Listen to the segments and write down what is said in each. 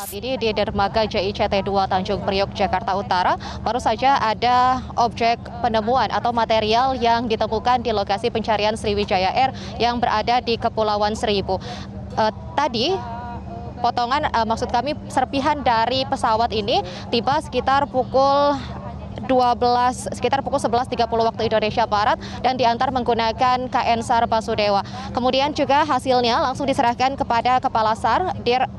Saat ini di dermaga JICT 2 Tanjung Priok, Jakarta Utara, baru saja ada objek penemuan atau material yang ditemukan di lokasi pencarian Sriwijaya Air yang berada di Kepulauan Seribu. Tadi potongan, maksud kami serpihan dari pesawat ini tiba sekitar pukul 11.30 waktu Indonesia Barat dan diantar menggunakan KN SAR Basudewa. Kemudian juga hasilnya langsung diserahkan kepada Kepala SAR,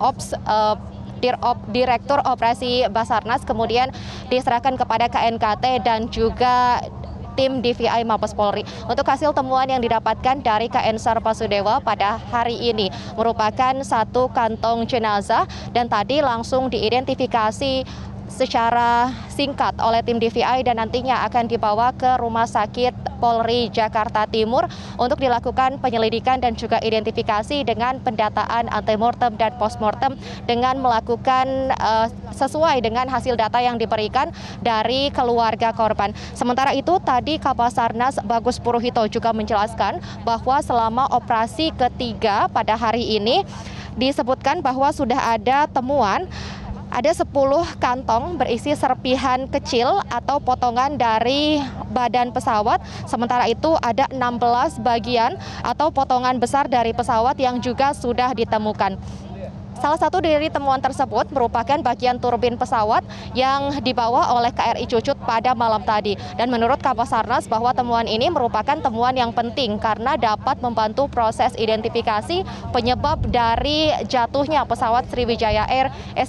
Direktur Operasi Basarnas, kemudian diserahkan kepada KNKT dan juga tim DVI Mabes Polri. Untuk hasil temuan yang didapatkan dari KN SAR Basudewa pada hari ini merupakan satu kantong jenazah dan tadi langsung diidentifikasi secara singkat oleh tim DVI dan nantinya akan dibawa ke Rumah Sakit Polri Jakarta Timur untuk dilakukan penyelidikan dan juga identifikasi dengan pendataan antemortem dan postmortem dengan melakukan sesuai dengan hasil data yang diberikan dari keluarga korban. Sementara itu tadi Kabasarnas Bagus Puruhito juga menjelaskan bahwa selama operasi ketiga pada hari ini disebutkan bahwa sudah ada temuan ada 10 kantong berisi serpihan kecil atau potongan dari badan pesawat. Sementara itu ada 16 bagian atau potongan besar dari pesawat yang juga sudah ditemukan. Salah satu dari temuan tersebut merupakan bagian turbin pesawat yang dibawa oleh KRI Cucut pada malam tadi. Dan menurut Kabasarnas bahwa temuan ini merupakan temuan yang penting karena dapat membantu proses identifikasi penyebab dari jatuhnya pesawat Sriwijaya Air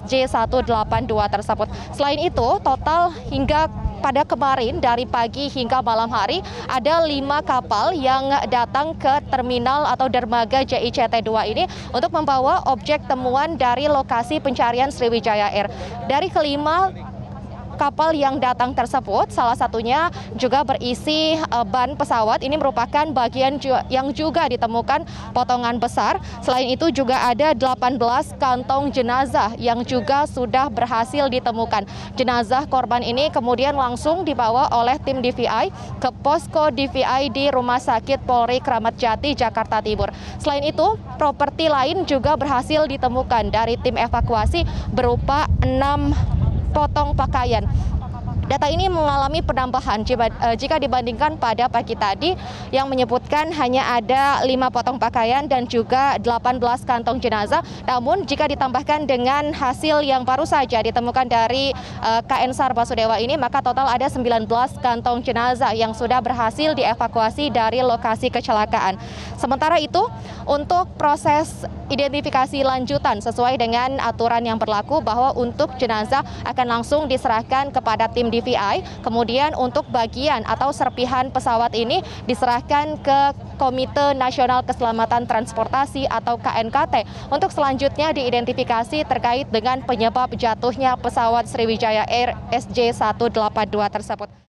SJ182 tersebut. Selain itu, total hingga pada kemarin dari pagi hingga malam hari ada 5 kapal yang datang ke terminal atau dermaga JICT 2 ini untuk membawa objek temuan dari lokasi pencarian Sriwijaya Air. Dari kelima kapal yang datang tersebut, salah satunya juga berisi ban pesawat. Ini merupakan bagian yang juga ditemukan potongan besar. Selain itu juga ada 18 kantong jenazah yang juga sudah berhasil ditemukan. Jenazah korban ini kemudian langsung dibawa oleh tim DVI ke posko DVI di Rumah Sakit Polri Kramat Jati, Jakarta Timur. Selain itu, properti lain juga berhasil ditemukan dari tim evakuasi berupa 6 potong pakaian. Data ini mengalami penambahan jika dibandingkan pada pagi tadi yang menyebutkan hanya ada 5 potong pakaian dan juga 18 kantong jenazah. Namun jika ditambahkan dengan hasil yang baru saja ditemukan dari KN SAR Basudewa ini, maka total ada 19 kantong jenazah yang sudah berhasil dievakuasi dari lokasi kecelakaan. Sementara itu, untuk proses identifikasi lanjutan sesuai dengan aturan yang berlaku bahwa untuk jenazah akan langsung diserahkan kepada tim DVI, kemudian untuk bagian atau serpihan pesawat ini diserahkan ke Komite Nasional Keselamatan Transportasi atau KNKT untuk selanjutnya diidentifikasi terkait dengan penyebab jatuhnya pesawat Sriwijaya Air SJ182 tersebut.